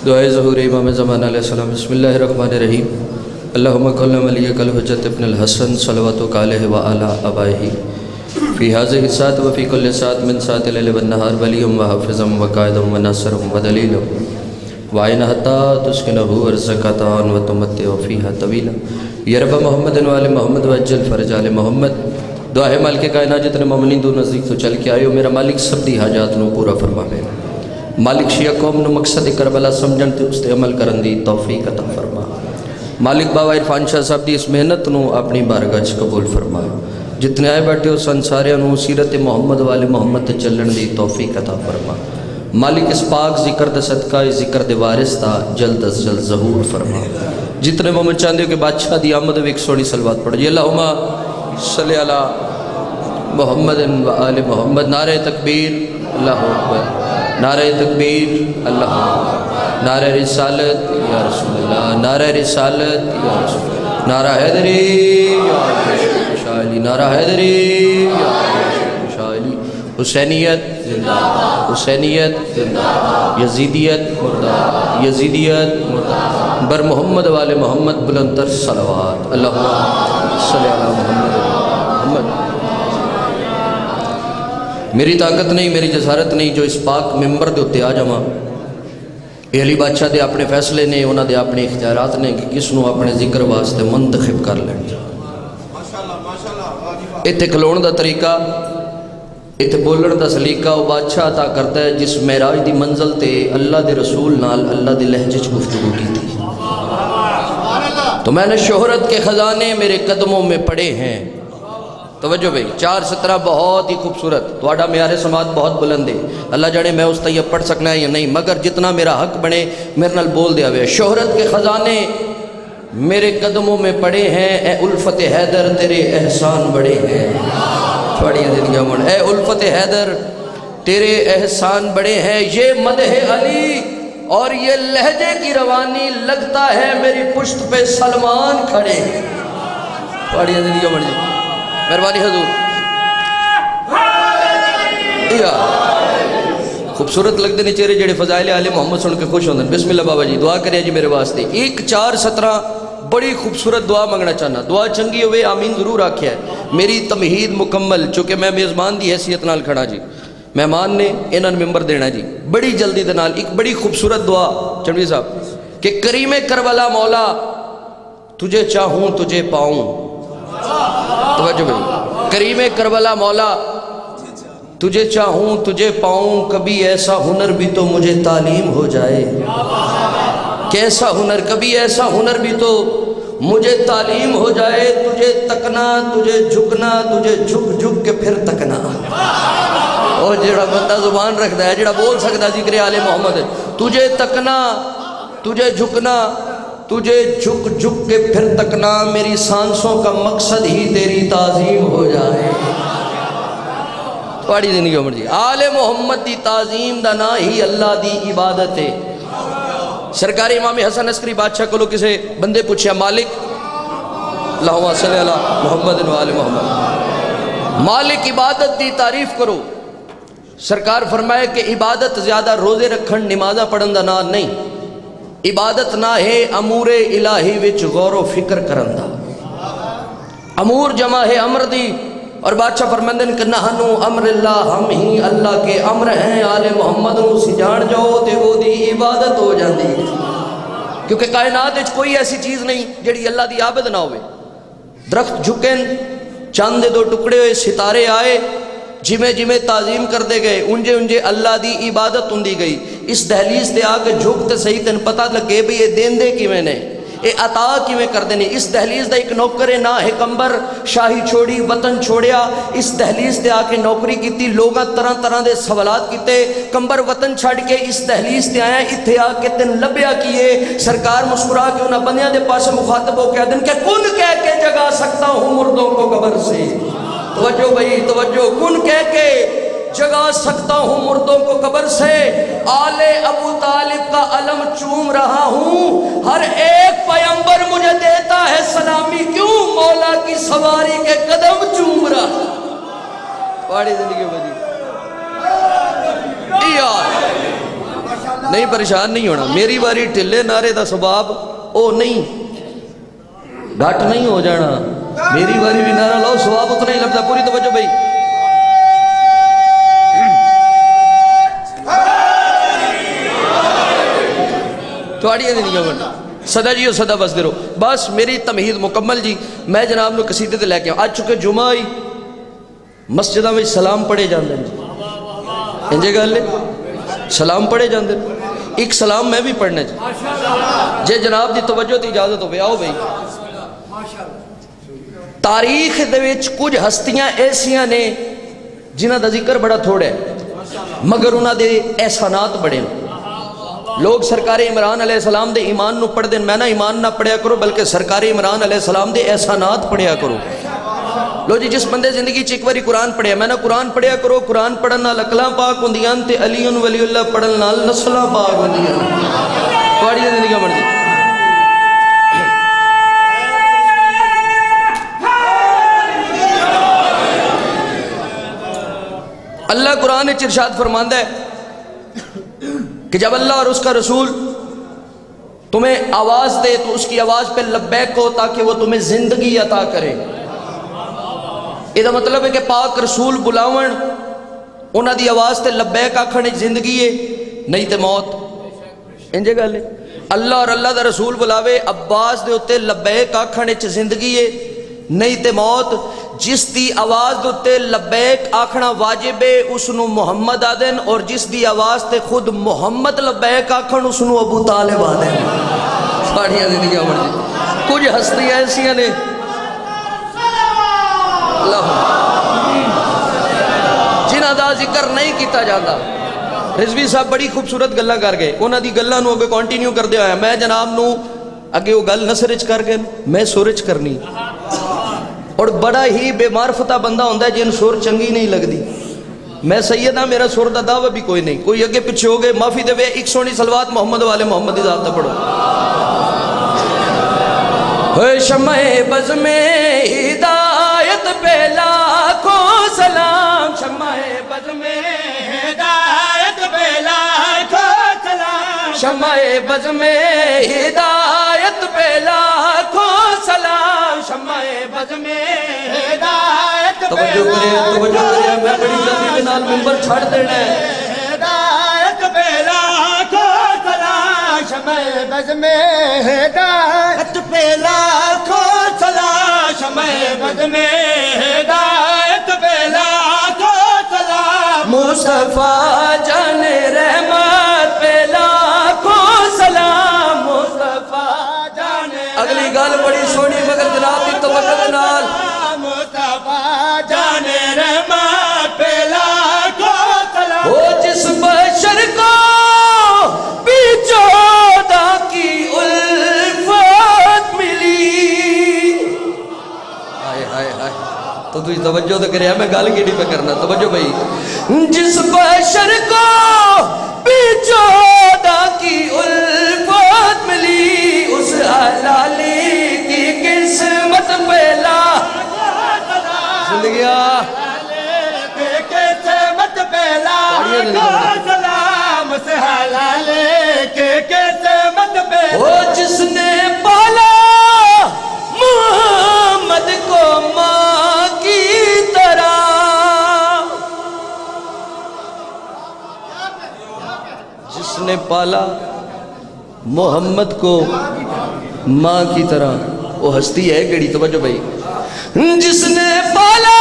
दुआए ज़हूर इमाम ज़मान अलैहिस्सलाम। बिस्मिल्लाहिर्रहमानिर्रहीम। अल्लाहुम्मा कुल्लि वलिय्यकल हुज्जत इब्नुल हसन सल्लल्लाहु अलैहि व अला आबाइही फ़ी हाज़िहि सात व फ़ी कुल्लि सात मिन सातिल लैल वन नहार वलिय्यम व हाफ़िज़म व क़ाइदम व नासिरम व दलीलम व आइन हत्ता तुस्किनहु अर्ज़क़तान व तुमत्तिउ फ़ीहा तवीला या रब्ब मुहम्मदिन व आलि मुहम्मद व अज्जल फ़रज आलि मुहम्मद। दुआ है मालिक कायनात जितने मोमिनीन दो नज़दीक तो चल के आयो मेरा मालिक सब दी हाजात नूं पूरा फरमावे। मालिक शिया कौम नूं मकसद करबला समझण ते उस ते अमल करन दी तौफीक अता फरमा। मालिक बाबा इरफान शाह साहब दी इस मेहनत नूं अपनी बारगाह च कबूल फरमाए। जितने आए बैठे हो संसारियां नूं सीरत मोहम्मद वाले मोहम्मद ते चलण दी तौफीक अता फरमा। मालिक इस पाक जिक्र दा सदका इस जिक्र दे वारिस दा जल्द अज जल्द ज़हूर फरमा। जितने मोमिन चाहते हो कि बादशाह दी आमद विच सोहनी सलवात पढ़ो जी। अल्लाहुम्मा सल्लि अला मुहम्मदिन व आलि मुहम्मद। नारे तकबीर अल्लाहु अकबर, नारे तकबीर अल्लाहु अकबर, नारे रिसालत या रसूलल्लाह, नारे रिसालत या रसूल, नारा हैदरी या शाली, नारा हैदरी या शाली। हुसैनियत जिंदाबाद, हुसैनियत जिंदाबाद, यजीदियत मुर्दाबाद, यजीदियत मुर्दाबाद। बर मोहम्मद वाले मोहम्मद बुलंदतर सलवात। अल्लाहुम्मा सल्लि अला मुहम्मद। मेरी ताकत नहीं, मेरी जसारत नहीं जो इस पाक मिंबर के उत्ते आ जावां। ये अली बादशाह के अपने फैसले ने, उन्होंने अपने इख्तियारात ने कि किसनों अपने जिक्र वास्ते मुंतखब कर लें। इत्थे खलोण का तरीका, इत्थे बोलण का सलीका वो बादशाह अता करता है जिस महराज की मंजिल ते अल्लाह के रसूल नाल अल्लाह के लहजे च गुफ्तगू की थी। तो मैंने शोहरत के खजाने मेरे कदमों में पड़े हैं। तवज्जो भाई, 4:17 बहुत ही खूबसूरत। थोड़ा म्यारे समात बहुत बुलंद है, अल्लाह जाने मैं उस तय पढ़ सकना है या नहीं, मगर जितना मेरा हक बने मेरे नाल बोल दिया वे। शोहरत के खजाने मेरे कदमों में पड़े हैं, ए उल्फत हैदर तेरे एहसान बड़े हैं। थोड़ी जिंदगी मन ए उल्फत हैदर तेरे एहसान बड़े हैं। ये मदह अली और ये लहजे की रवानी लगता है मेरी पुश्त पे सलमान खड़े हैं। थोड़ी जिंदगी मन जी मेहरबानी हजूर। खूबसूरत लगते हैं चेहरे जेड़े फजाइल आले मोहम्मद सुन के खुश होंगे। बिस्मिल्लाह बाबा जी दुआ करिए जी मेरे वास्ते। 1:4:17 बड़ी खूबसूरत दुआ मंगना चाहना। दुआ चंगी होवे आमीन जरूर आख्या है। मेरी तमहीद मुकम्मल, चूँकि मैं मेज़बान की हैसियत नाल खड़ा जी, मेहमान ने इन्होंने मिंबर देना जी। बड़ी जल्दी दे नाल एक बड़ी खूबसूरत दुआ चंडी साहब कि करीमे करबला मौला तुझे चाहूँ तुझे पाऊँ। तवज्जो भाई, करीमे करबला मौला तुझे चाहूँ तुझे पाऊँ, कभी ऐसा हुनर भी तो मुझे तालीम हो जाए। कैसा हुनर, कभी ऐसा हुनर भी तो मुझे तालीम हो जाए। तुझे तकना तुझे झुकना, तुझे झुक झुक के फिर तकना। और जेड़ा बंदा जुबान रखता है, जेड़ा बोल सकता जिक्र आले मोहम्मद, तुझे तकना तुझे झुकना, तुझे झुक झुक के फिर तकना, मेरी सांसों का मकसद ही तेरी ताजीम हो जाए। थोड़ी जिंदगी उम्र जी आले मोहम्मद की ताजीम का ना ही अल्लाह की इबादत है। सरकारी इमाम हसन अस्करी बादशाह को किसी बंदे पूछा, मालिक अल्लाहुम्मा सल्लि अला मुहम्मद व आलि मुहम्मद, मालिक इबादत की तारीफ करो। सरकार फरमाए कि इबादत ज़्यादा रोज़े रखन नमाज़ा पढ़न का ना नहीं, इबादत ना है अमूरे इलाही विच गौर व फिक्र करन दा। अमूर जमा है अमर दी, और बादशाह फरमांदे ने कि नहनु अमरिल्लाह, हम ही अल्लाह के अमर हैं। आले मोहम्मद नूं सी जान जाओ ते ओदी इबादत हो जाती है। क्योंकि कायनात विच कोई ऐसी चीज़ नहीं जिहड़ी अल्लाह दी आबद ना होवे। दरख्त झुकन, चंद दे 2 टुकड़े हुए, सितारे आए, जिमें जिमें ताजीम करते गए उंजे उंजे अल्लाह की इबादत होंदी गई। इस दहलीज से आके झुक तो सही, तेन पता लगे भी ये देंदे किवें ने, ये अता किवें करते हैं। इस दहलीज का एक नौकर है ना है कंबर, शाही छोड़ी वतन छोड़िया, इस दहलीज से आके नौकरी की, लोग तरह तरह के सवालात किए। कंबर वतन छड़ के इस दहलीज से आया, इत्थे आके तेन लभ्या किए। सरकार मुस्कुरा के उन्होंने बंदियां के पास मुखातब हो कह दें कि कुन कह के जगा सकता हूँ मुर्दों को कब्र से। तवज्जो भाई तवज्जो, कुन कह के जगा सकता हूँ मुर्दों को कब्र से। आले अबू तालिब का अलम चूम रहा हूँ, हर एक पैगंबर मुझे देता है सलामी, क्यों मौला की सवारी के कदम चूम रहा। बड़ी जिंदगी बजी نہیں پریشان نہیں ہونا، میری باری ٹلے نعرے دا سباب او نہیں گھٹ نہیں ہو جانا، میری باری بھی نعرہ لاؤ سواب اتنا ہی لگتا. پوری توجہ بھائی. تھوڑی نہیں بننا صدا جی صدا بس دے رہو. بس میری تمہید مکمل جی. میں جناب نو قصیدے تے لے کے آج چکے جمعہ آئی مسجدہ میں سلام پڑھے جاندے ہیں انجے گالے سلام پڑھے جاندے ہیں. ایک سلام میں بھی پڑھنے جے جناب دی توجہ تی اجازت ہو آؤ بھائی. تاریخ دے وچ کچھ ہستیاں ایسیاں نے جنہ دا ذکر بڑا تھوڑا ہے مگر انہاں دے احسانات بڑے ہیں. لوگ سرکار عمران علیہ السلام دے ایمان نو پڑھ دیں، میں نہ ایمان نہ پڑھیا کرو بلکہ سرکار عمران علیہ السلام دے احسانات پڑھیا کرو. لو جی جس بندے زندگی چ ایک باری قرآن پڑھیا، میں نہ قرآن پڑھیا کرو. قرآن پڑھن نال اقلاں پاک ہوندیاں تے علی ولی اللہ پڑھن نال نسلاں پاک ہوندیاں. تھوڑی زندگی مرضی. اللہ قرآن وچ ارشاد فرماندا ہے کہ جب اللہ اور اس کا رسول تمہیں آواز دے تو اس کی آواز پہ لبیک ہو تاکہ وہ تمہیں زندگی عطا کرے. یہ مطلب ہے کہ پاک رسول بلاون انہاں دی آواز تے لبیک آکھنے زندگی ہے نہیں تے موت. انجے گل ہے اللہ اور اللہ دا رسول بلاوے عباس دے اتے لبیک آکھنے زندگی ہے نہیں تے موت. جس دی آواز دے اتے لبیک آکھنا واجب ہے اس نو محمد آدن، اور جس دی آواز تے خود محمد لبیک آکھن اس نو ابو طالب آدن. ساڑیاں زندگیاں مرضی. کچھ ہستیاں ایسیاں نے جنہاں دا ذکر نہیں کیتا جاتا. رضوی صاحب بڑی خوبصورت گلاں کر گئے، انہاں دی گلاں نو اگے کنٹینیو کردے ہویا میں جناب نو اگے وہ گل نثر وچ کر گئے میں سر وچ کرنی. اور بڑا ہی بے معرفتہ بندہ ہوندہ ہے جن سر چنگی نہیں لگ دی. میں سیدہ میرا سر دا دعویٰ بھی کوئی نہیں. کوئی اگے پچھے ہو گئے معافی دے وے ایک سونی صلوات محمد والے محمد ذات تا پڑھو. اے شمع بز میں ہدایت پہ لاکھوں سلام، شمع بز میں ہدایت پہ لاکھوں سلام، شمع بز میں ہدایت پہ لاکھوں سلام، شمع بز میں ہدایت پہ توجہ کرے میں بڑی جلدی کے نال منبر چھڑ دینا ہے. ہدایت پہ لاکھوں سلام، شمع بز میں ہدایت پہ لاکھوں سلام، شمع بز میں ہدایت پہ لاکھوں سلام، مصطفیٰ جان رحمت پہ لاکھوں سلام، مصطفیٰ جان. اگلی گل بڑی سونی مگر جناب کی توجہ نال. مصطفیٰ جان رحمت پہ لاکھوں سلام، وہ جس بشر کو بیچودہ کی الفت ملی. آئے آئے آئے تو تجھ توجہ تو کرے میں گال گیڑی پہ کرنا. توجہ بھئی. جس بشر کو بیچودہ کی الفت ملی اس حلالی کی قسمت پہ زندگیاں قسمت پہ لاکھوں سلام، اس حلالے کے قسمت پہ. وہ جس نے پالا محمد کو ماں کی طرح، جس نے پالا محمد کو ماں کی طرح. وہ ہستی ہے کیڑی توجہ بھائی. جس نے پالا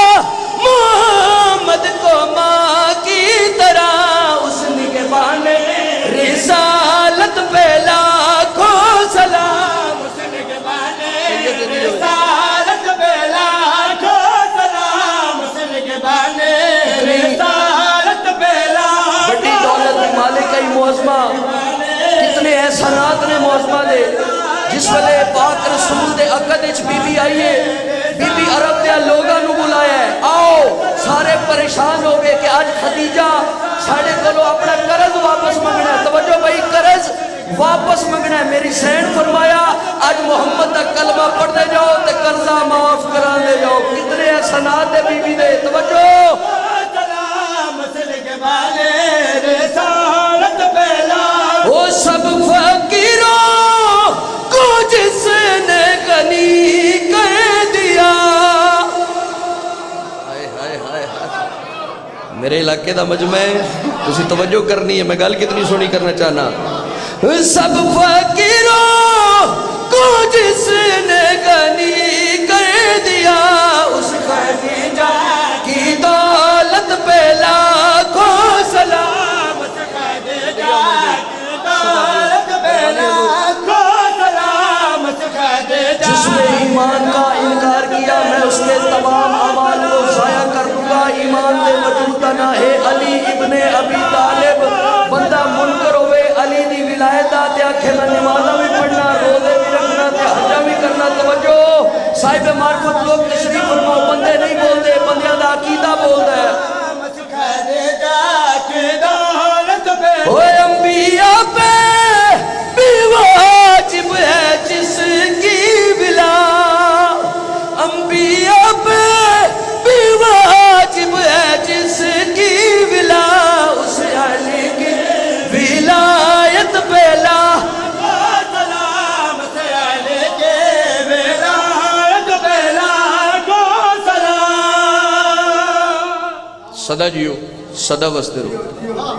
محمد کو ماں کی طرح اس نگہبان رسالت پہ لاکھوں سلام، اس نگہبان رسالت پہ لاکھوں سلام، اس نگہبان رسالت پہ لاکھوں. بڑی دولت مالک ہے معظمہ، کتنے احسانات نے معظمہ دے. جس وقت پاک رسول دے عقد اچ بی بی آئیے، بی بی عرب دے لوگاں نو بلایا ہے آؤ. سارے پریشان ہو گئے کہ آج خدیجہ ساڑھے کلو اپنا قرض واپس منگنا ہے. توجہ بھائی قرض واپس منگنا ہے. میری سین فرمایا آج محمد کا کلمہ پڑھ دے جاؤ تے قرضہ معاف کرا دے جاؤ. کتنے احسانات دے بی بی دے. توجہ سلام سلک والے رسالت پہ علاقے دا مجمع ہے تسی توجہ کرنی ہے میں گل کتنی سونی کرنا چاہنا سب فقیروں کو جس نے غنی کر دیا اس خدیجہ کی دولت پہ لاکھوں سلام اس خدیجہ کی دولت پہ لاکھوں سلام اس خدیجہ جس نے ایمان کا انکار کیا میں اس کے تمام اعمال کو ضائع کر دوں گا ایمان دے وجود نہ ہے علی ابن ابی طالب بندہ منکر ہوئے علی دی ولایت آتے آکھے میں نمازہ بھی پڑھنا روزے بھی رکھنا تے حجہ بھی کرنا توجہ صاحب معرفت لوگ تشریف فرماؤ بندے نہیں بولتے بندیاں دا عقیدہ بولتا ہے اوے انبیاء پہ بھی واجب ہے جس کی ولا انبیاء پہ بھی واجب ہے جس کی ولا اس علی کی ولایت پہ لا سلام سے علی کے ولایت پہ لا کو سلام صدا جیو صدا وستے رو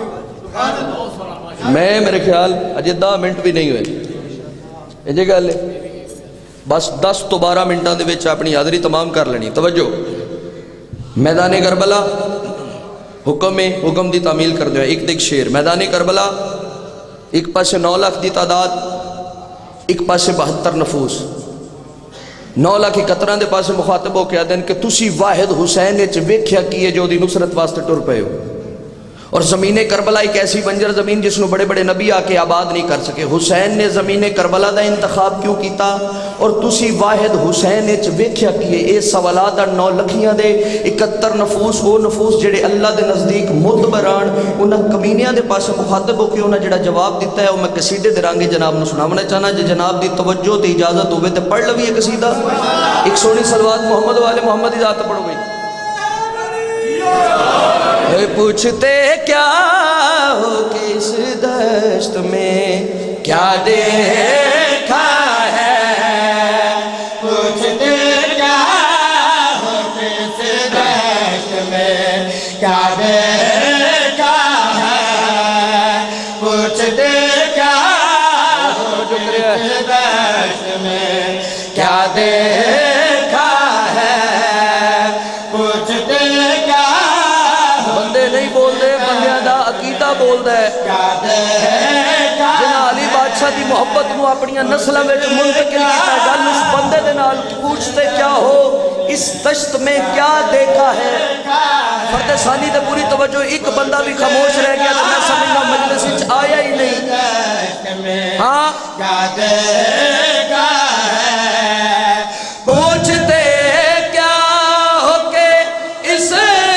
میں میرے خیال اجے 10 منٹ بھی نہیں ہوئے یہ جگہ لے بس 10 تو 12 منٹاں دے وچ اپنی حاضری تمام کر لینی توجہ میدان کربلا حکم دی تعمیل کر دیا ایک شیر میدان کربلا ایک پاسے 9 لاکھ دی تعداد ایک پاسے 72 نفوس 9 لاکھ 71 دے پاسے مخاطب ہو کے آدھیں کہ تسی واحد حسین اچ ویکھیا کیے جو دی نصرت واسطے ٹر پئے ہو اور زمین کربلا ایک ایسی بنجر زمین جس نو بڑے بڑے نبی آ کے آباد نہیں کر سکے حسین نے زمین کربلا دا انتخاب کیوں کیتا اور تسی واحد حسین اچ ویکھیا کیے اے سوالات دا 9 لکھیاں دے 71 نفوس وہ نفوس جڑے اللہ دے نزدیک معتبران انہاں کمینیاں دے پاسے مخاطب ہو کے انہاں جڑا جواب دیتا ہے وہ میں قصیدے دے رانگے جناب نو سناونا چاہنا جے جناب دی توجہ تے اجازت ہوئے تے پڑھ لوی ہے قصیدہ ایک سونی صلوات محمد والے محمد دی ذات پڑھو گئی پوچھتے کیا ہو کس دشت میں کیا دیکھا ہے پوچھتے کیا ہو کس دشت میں کیا دیکھا ہے پوچھتے کیا ہو کس دشت میں کیا دیکھا ہے پوچھتے کیا نہیں بول دے بندیاں دا عقیدہ بول دے جنہاں علی بادشاہ دی محبت نو اپنیاں نسلوں میں منتقل کیتا ہے گل اس بندے دے نال پوچھتے کیا ہو اس دشت میں کیا دیکھا ہے فرد ثانی دے پوری توجہ ایک بندہ بھی خاموش رہ گیا تو میں سمجھنا مجلس وچ آیا ہی نہیں ہاں کیا دیکھا ہے پوچھتے کیا ہو کہ اس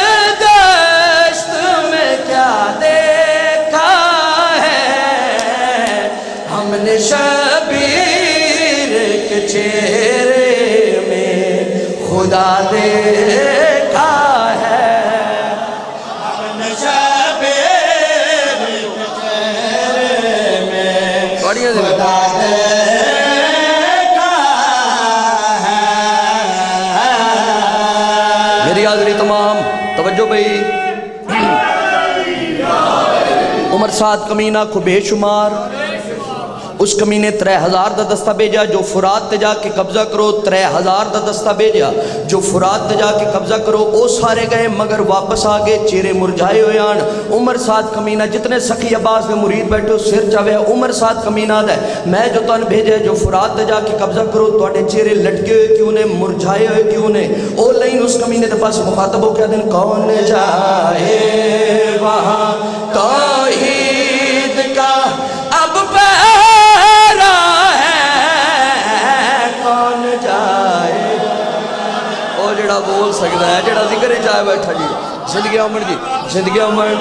شبیر کے چہرے میں خدا دیکھا ہے ہم نے شبیر کے چہرے میں خدا دیکھا ہے میری حاضری تمام توجہ بھئی عمر سعد کمینہ کو بے شمار اس کمینے 3000 دا دستہ بھیجا جو فرات تے جا کے قبضہ کرو 3000 دا دستہ بھیجا جو فرات تے جا کے قبضہ کرو او سارے گئے مگر واپس آگے چہرے مرجھائے ہوئے آن عمر سعد کمینہ جتنے سخی عباس میں مرید بیٹھے سر چاہے عمر سعد کمینہ دے میں جو تن بھیجے جو فرات تے جا کے قبضہ کرو توڑے چہرے لٹکے ہوئے کیوں نے مرجھائے ہوئے کیوں نے او لین اس کمینے دے پاس مخاطب ہو کیا دن کون جائے وہاں توحید کا اب جڑا بول سکتا ہے جڑا ذکر چاہے بیٹھا جی زندگی عمر جی زندگی عمر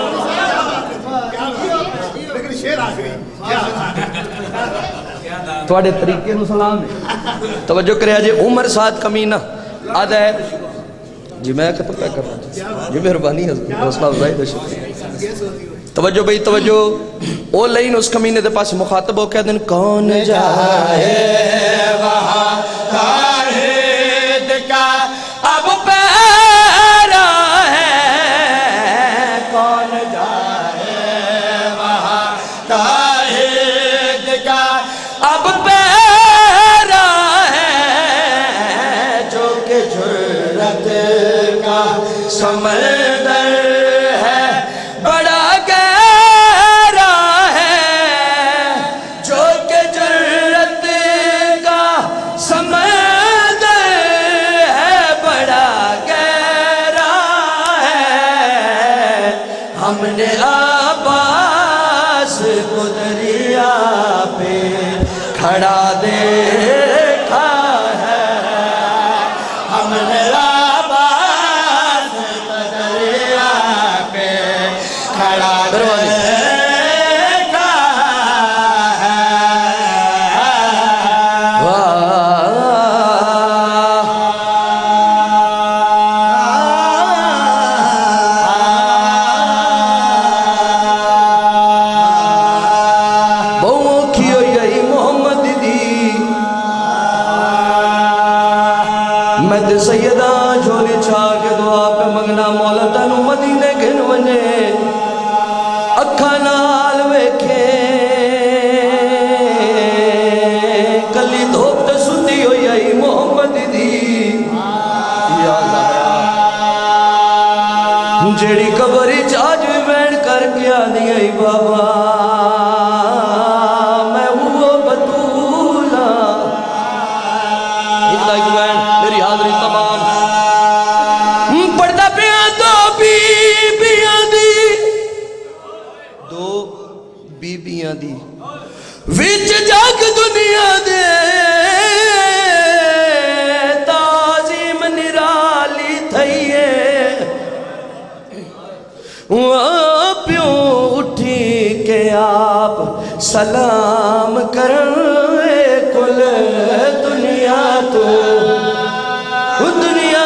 توڑے طریقے نو سلام توجہ کریا جی عمر سعد کمینہ آدھا ہے جی میں ختم کیا کر رہا ہوں جی مہربانی حوصلہ افزائی دے شکریہ توجہ بھئی توجہ او لین اس کمینے دے پاس مخاطب ہو کیا دن کون جائے وہاں توحید کا اب پیرا ہے اب پیرا ہے جو کہ جرت کا سمندر ہے بڑا گہرا ہے جو کہ جرت کا سمندر ہے بڑا گہرا ہے ہم نے عباس کو دریا پہ کھڑا دیکھا ہے ہم نے عباس کو دریا پہ کھڑا دیکھا ہے میں سیدہ جھولی چھا کے دعا پہ منگنا مولا تنو مدینے گھن ونے اکھا نال ویکھے کلی دھوپ تے ستی ہوئی آئی محمد دی یا اللہ جیڑی قبری چاج بھی بیٹھ کر کے آنی آئی بابا میں وہ بطولہ اتنا ایک بین میری حاضری تمام پڑھتا پیاں دو بیبیاں دی دو بیبیاں دی وچ جگ دنیا دے تعظیم نرالی تھئیے پیوں اٹھی کے آپ سلام کرنے کل دنیا تو دنیا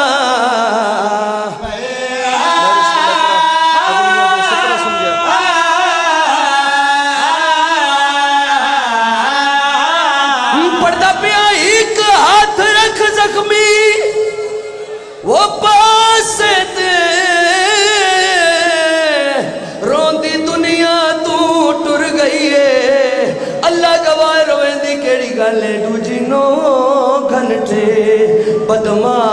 پڑھتا پیا ایک ہاتھ رکھ زخمی وہ پاس دے روندی دنیا تو ٹر گئی ہے اللہ گواہ رویں دی کیڑی گالے ڈو جنوں گھنٹے بدماش